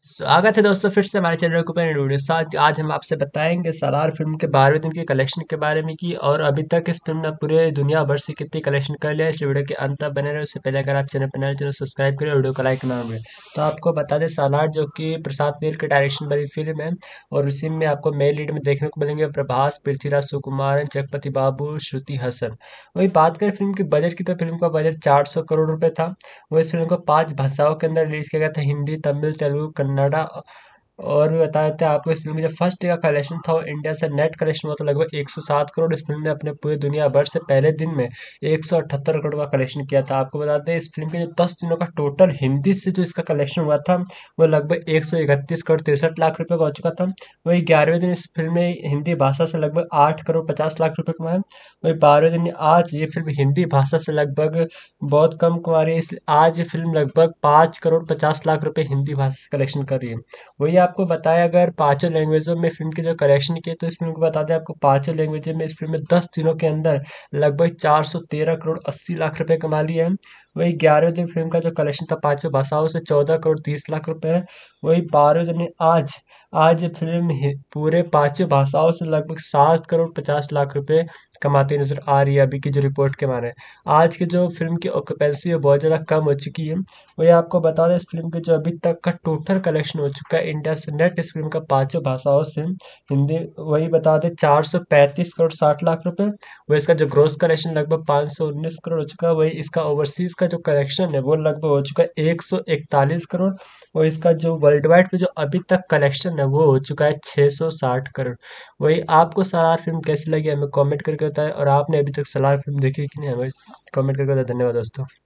स्वागत है दोस्तों फिर से हमारे चैनल को वीडियो साथ। आज हम आपसे बताएंगे सालार फिल्म के 12वें दिन के कलेक्शन के बारे में की और अभी तक इस फिल्म ने पूरे दुनिया भर से कितनी कलेक्शन कर लिया है। इस वीडियो के अंत तक बने रहे। उससे पहले अगर आप चैनल पर नए चैनल सब्सक्राइब करें, वीडियो को लाइक ना भूलें। तो आपको बता दें, सालार जो कि प्रशांत नील के डायरेक्शन वाली फिल्म है और उसी में आपको मेन लीड में देखने को मिलेंगे प्रभास, पृथ्वीराज सुकुमारन, जगपति बाबू, श्रुति हसन। वही बात करें फिल्म के बजट की, तो फिल्म का बजट 400 करोड़ रुपए था। वो इस फिल्म को 5 भाषाओं के अंदर रिलीज किया गया था, हिंदी, तमिल, तेलुगु, कन्नड़ा। और भी बता देते हैं आपको, इस फिल्म में जो फर्स्ट डे का कलेक्शन था वो इंडिया से नेट कलेक्शन हुआ था लगभग 107 करोड़। इस फिल्म ने अपने पूरे दुनिया भर से पहले दिन में 178 करोड़ का कलेक्शन किया था। आपको बता दें, इस फिल्म के जो 10 दिनों का टोटल हिंदी से जो इसका कलेक्शन हुआ था वो लगभग 131 करोड़ 63 लाख रुपए का हो चुका था। वही 11वें दिन इस फिल्म ने हिंदी भाषा से लगभग 8 करोड़ 50 लाख रुपए कमाए। वही 12वें दिन आज ये फिल्म हिंदी भाषा से लगभग बहुत कम कमा रही है, इसलिए आज ये फिल्म लगभग 5 करोड़ 50 लाख रुपए हिंदी भाषा से कलेक्शन कर रही है। वही आपको बताया, अगर पांचों लैंग्वेजों में फिल्म की जो कलेक्शन किए तो इस फिल्म को बता दें आपको, पांचों लैंग्वेज में इस फिल्म में 10 दिनों के अंदर लगभग 413 करोड़ 80 लाख रुपए कमा लिए हैं। वही 11वें दिन फिल्म का जो कलेक्शन था पांचों भाषाओं से 14 करोड़ 30 लाख रुपए है। वही 12वें दिन आज आज ये फिल्म पूरे पांचों भाषाओं से लगभग 7 करोड़ 50 लाख रुपए कमाती नजर आ रही है अभी की जो रिपोर्ट के माने। आज की जो फिल्म की ऑक्यूपेंसी है बहुत ज़्यादा कम हो चुकी है। वही आपको बता दें, इस फिल्म के जो अभी तक का टोटल कलेक्शन हो चुका है इंडिया से नेट इस फिल्म का पांचों भाषाओं से हिंदी, वही बता दें 435 करोड़ 60 लाख रुपए। वही इसका जो ग्रोस कलेक्शन लगभग 519 करोड़ हो चुका है। वही इसका ओवरसीज का जो कलेक्शन है वो लगभग हो चुका है 141 करोड़। और इसका जो वर्ल्ड वाइड पे जो अभी तक कलेक्शन है वो हो चुका है 660 करोड़। वही आपको सलार फिल्म कैसी लगी हमें कमेंट करके बताएं, और आपने अभी तक सलार फिल्म देखी कि नहीं हमें कमेंट करके बताएं। धन्यवाद दोस्तों।